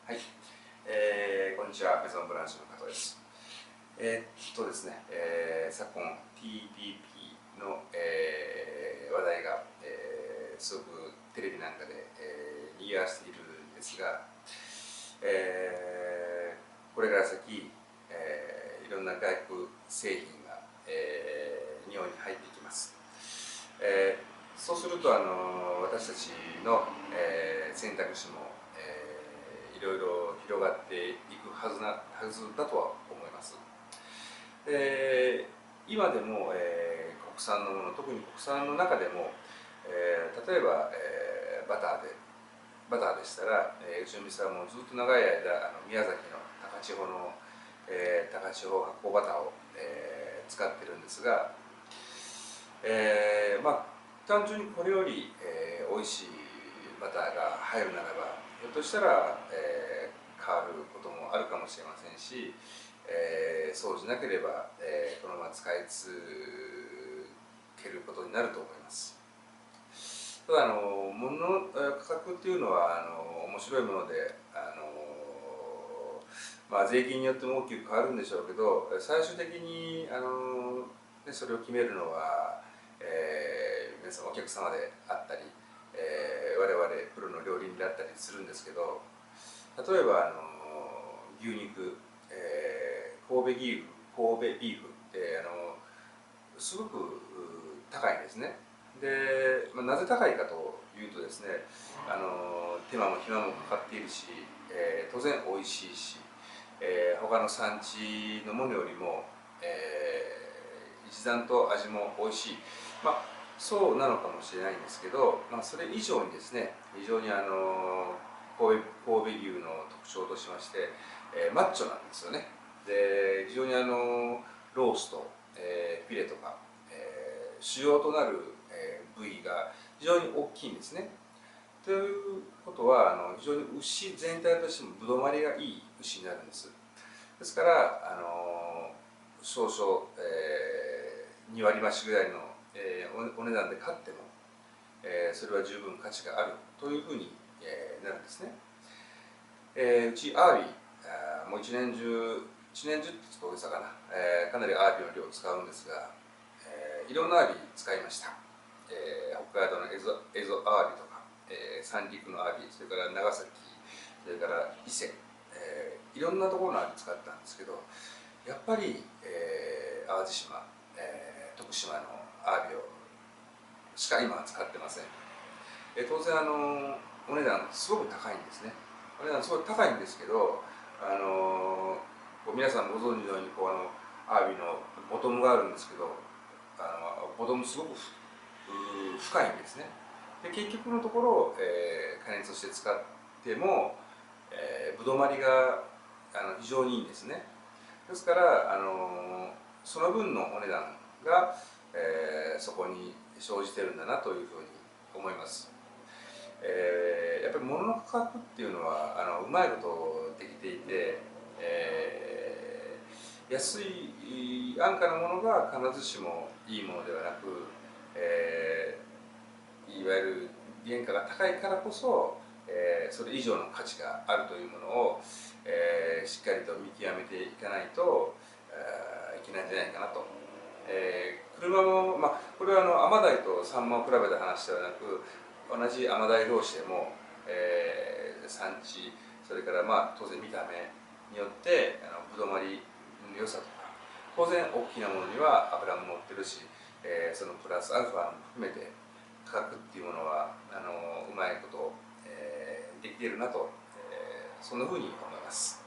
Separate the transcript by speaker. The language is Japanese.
Speaker 1: はい、こんにちは、メゾンブランシュの加藤です。ですね、昨今 TPP の、話題が、すごくテレビなんかで、賑わしているんですが、これから先、いろんな外国製品が、日本に入ってきます。そうすると私たちの、選択肢も、いろいろ広がっていくはずだとは思います。今でも、国産のもの、特に国産の中でも、例えば、バターでしたら、うちの店はもうずっと長い間宮崎の高千穂の、高千穂発酵バターを、使ってるんですが、単純にこれより、美味しいバターが入るならば、ひょっとしたら、変わることもあるかもしれませんし、そうじゃなければ、このまま使い続けることになると思います。ただ物の価格っていうのは面白いもので税金によっても大きく変わるんでしょうけど、最終的にそれを決めるのは、皆さんお客様であったり、我々プロの料理人であったりするんですけど、例えば牛肉、神戸ビーフってすごく高いんですね。で、なぜ高いかというとですね、手間も暇もかかっているし、当然美味しいし、他の産地のものよりも、一段と味も美味しい、そうなのかもしれないんですけど、それ以上にですね、非常に神戸牛の特徴としまして、マッチョなんですよね。で、非常にロースト、フィレとか、主要となる、部位が非常に大きいんですね。ということは非常に牛全体としてもぶどまりがいい牛になるんです。ですから少々、2割増しぐらいの、お値段で買っても、それは十分価値があるというふうに、なるんですね。うちアワビもう一年中って大げさかな、かなりアワビの量を使うんですが、いろんなアワビ使いました。北海道のエゾアワビとか、三陸のアワビ、それから長崎、それから伊勢、いろんなところのアワビ使ったんですけど、やっぱり、淡路島、徳島のアワビをしか今は使ってません。当然お値段すごく高いんですね。お値段すごい高いんですけど、皆さんご存知のようにアワビのボトムがあるんですけど、ボトムすごく深いんですね。で結局のところ、加熱して使っても、ぶどまりが非常にいいんですね。ですからその分のお値段が、そこに生じてるんだなというふうに思います。やっぱり物の価格っていうのはうまいことできていて、安い安価なものが必ずしもいいものではなく、いわゆる原価が高いからこそ、それ以上の価値があるというものを、しっかりと見極めていかないと、いけないんじゃないかなと。車も、これはアマダイとサンマを比べた話ではなく、同じアマダイ同士でも、産地、それから当然見た目によってぶどまりの良さとか、当然大きなものには脂も乗ってるし、そのプラスアルファも含めて価格っていうものはうまいこと、できているなと、そんなふうに思います。